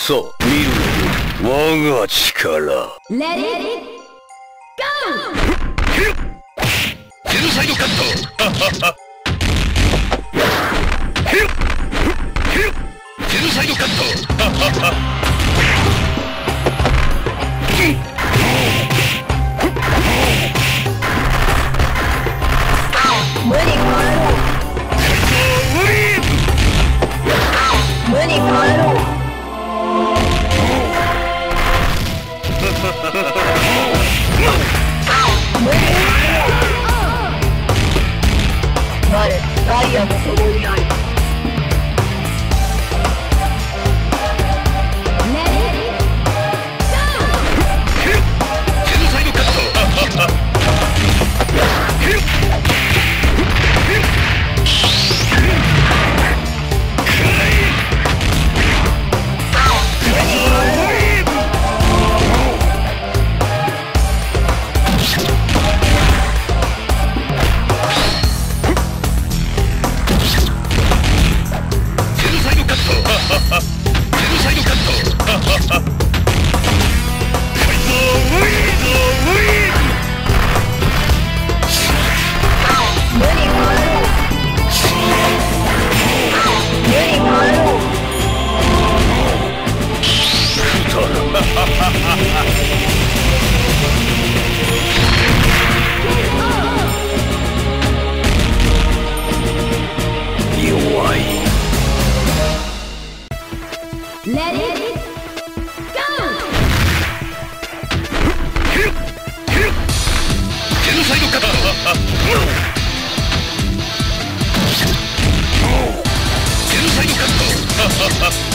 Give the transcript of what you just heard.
さあ見ろ我が力。 レディーゴー。 ジェノサイドカット。ジェノサイドカット。 無に変えろ。無に変えろ。我、ダイヤも共にある。 ジェノサイドカット。ジェノサイドカット。